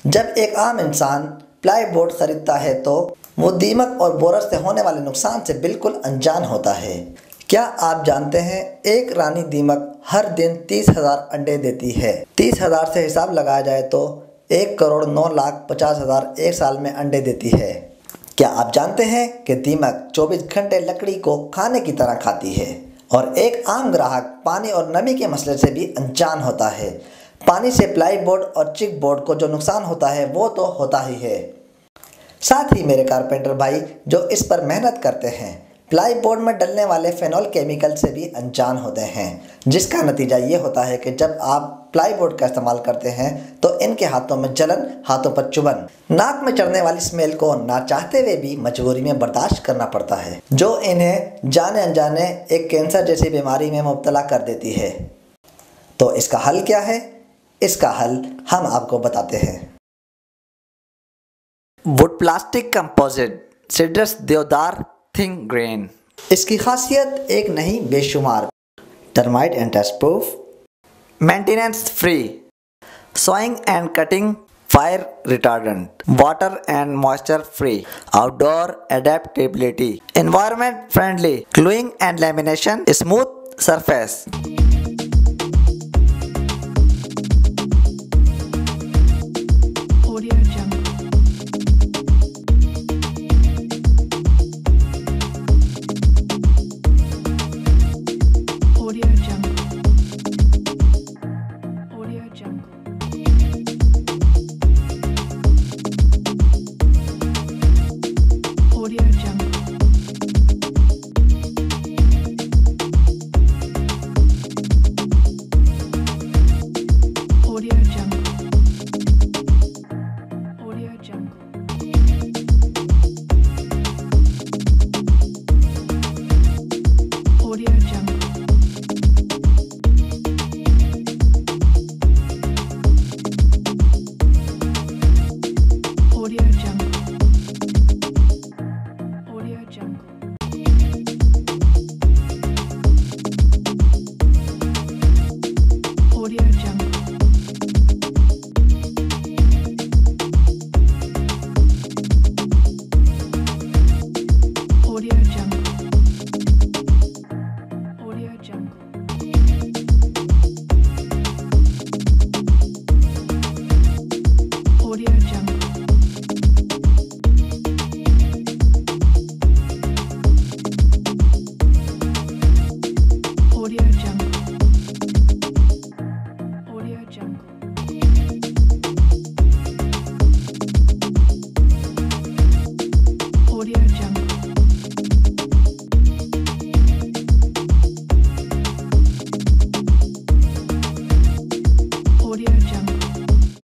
जब एक आम इंसान प्लाईवुड खरीदता है तो वो दीमक और बोरस से होने वाले नुकसान से बिल्कुल अनजान होता है। क्या आप जानते हैं एक रानी दीमक हर दिन 30,000 अंडे देती है। 30,000 से हिसाब लगाया जाए तो 1,09,50,000 एक साल में अंडे देती है। क्या आप जानते हैं कि दीमक 24 घंटे लकड़ी को खाने की तरह खाती है और एक आम ग्राहक पानी और नमी के मसले से भी अनजान होता है। पानी से प्लाईवुड और चिकबोर्ड को जो नुकसान होता है वो तो होता ही है, साथ ही मेरे कारपेंटर भाई जो इस पर मेहनत करते हैं प्लाईवुड में डलने वाले फेनॉल केमिकल से भी अनजान होते हैं, जिसका नतीजा ये होता है कि जब आप प्लाईवुड का इस्तेमाल करते हैं तो इनके हाथों में जलन, हाथों पर चुभन, नाक में चढ़ने वाली स्मेल को ना चाहते हुए भी मजबूरी में बर्दाश्त करना पड़ता है, जो इन्हें जाने अनजाने एक कैंसर जैसी बीमारी में मुब्तला कर देती है। तो इसका हल क्या है? इसका हल हम आपको बताते हैं। वुड प्लास्टिक कंपोजिट सिट्रस देवदार थिंक ग्रेन। इसकी खासियत एक नहीं बेशुमार। Termite and dust proof, maintenance free, sawing and cutting fire retardant, water and moisture free, outdoor adaptability, environment friendly, gluing and lamination, smooth surface. Audio Jungle.